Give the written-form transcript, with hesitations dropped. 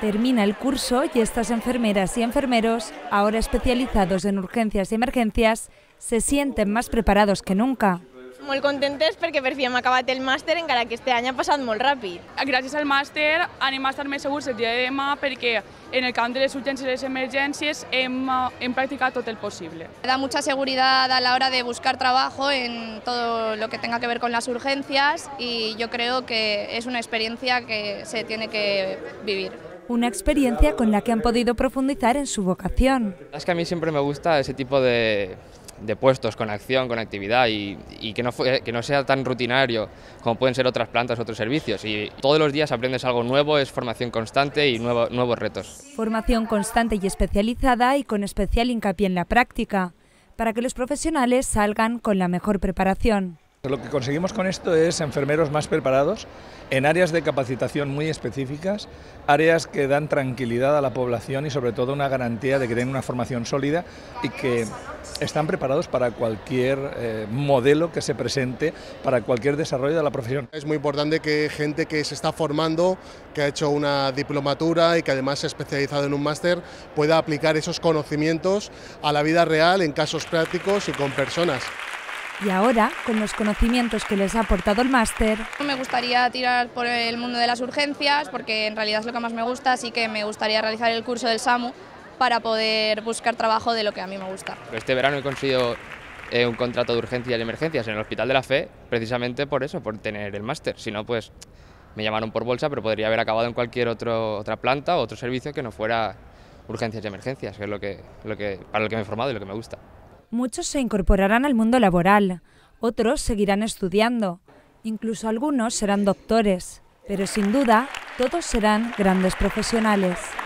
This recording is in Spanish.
Termina el curso y estas enfermeras y enfermeros, ahora especializados en urgencias y emergencias, se sienten más preparados que nunca. Molt contentes perquè per fi hem acabat el màster, encara que este any ha passat molt ràpid. Gràcies al màster anem a estar més segurs el dia de demà perquè en el camp de les urgències i les emergències hem practicat tot el possible. Da mucha seguridad a la hora de buscar trabajo en todo lo que tenga que ver con las urgencias y yo creo que es una experiencia que se tiene que vivir. Una experiencia con la que han podido profundizar en su vocación. Es que a mí siempre me gusta ese tipo de puestos con acción, con actividad y que no sea tan rutinario como pueden ser otras plantas, otros servicios. Y todos los días aprendes algo nuevo, es formación constante y nuevos retos. Formación constante y especializada y con especial hincapié en la práctica, para que los profesionales salgan con la mejor preparación. Lo que conseguimos con esto es enfermeros más preparados en áreas de capacitación muy específicas, áreas que dan tranquilidad a la población y sobre todo una garantía de que tienen una formación sólida y que están preparados para cualquier modelo que se presente, para cualquier desarrollo de la profesión. Es muy importante que gente que se está formando, que ha hecho una diplomatura y que además se ha especializado en un máster, pueda aplicar esos conocimientos a la vida real en casos prácticos y con personas. Y ahora, con los conocimientos que les ha aportado el máster, Me gustaría tirar por el mundo de las urgencias porque en realidad es lo que más me gusta, así que me gustaría realizar el curso del SAMU para poder buscar trabajo de lo que a mí me gusta. Este verano he conseguido un contrato de urgencias y emergencias en el Hospital de la Fe, precisamente por eso, por tener el máster. Si no, pues me llamaron por bolsa, pero podría haber acabado en cualquier otra planta o otro servicio que no fuera urgencias y emergencias, que es para lo que me he formado y lo que me gusta. muchos se incorporarán al mundo laboral, otros seguirán estudiando, incluso algunos serán doctores, pero sin duda todos serán grandes profesionales.